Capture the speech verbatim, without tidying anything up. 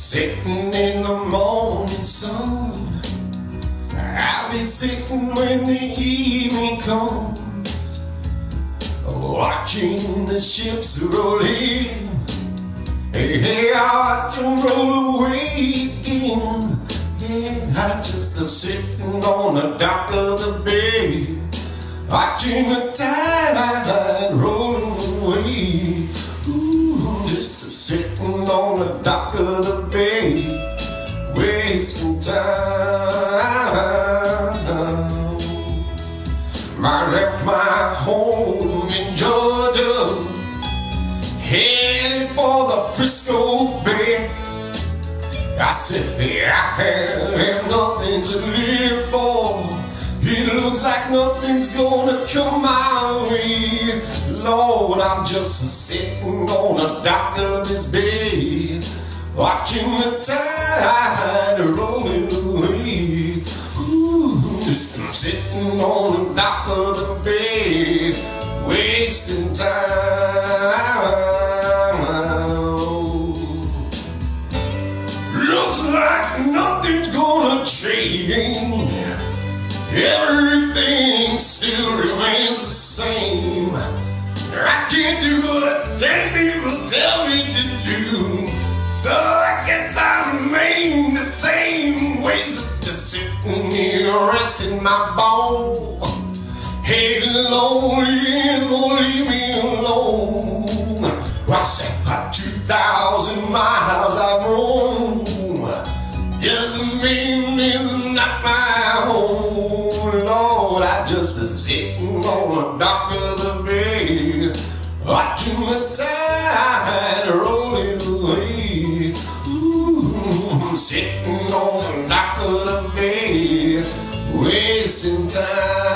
Sitting in the morning sun, I'll be sitting when the evening comes, watching the ships roll in. Hey, hey, I watch them roll away again. Yeah, I just a sitting on the dock of the bay, watching the tide roll away. Ooh, just a sitting on the dock of the bay, wasting time. I left my home in Georgia, headed for the Frisco Bay. I said, hey, I have nothing to live for. It looks like nothing's gonna come my way. Lord, I'm just sitting on the dock of this bay, watching the tide rolling away. Ooh, just sitting on the dock of the bay, wasting time. Looks like nothing's gonna change. Everything still remains the same. I can't do what ten people tell me to do, so I guess I remain the same. Wasted just sitting here resting my bones. Hey, lonely, won't leave me alone. I said about two thousand miles I've roamed, just the main is not my home. Lord, I just a sitting on the dock of the bay, watching the tide rolling away. Ooh, I'm sitting on the dock of the bay, wasting time.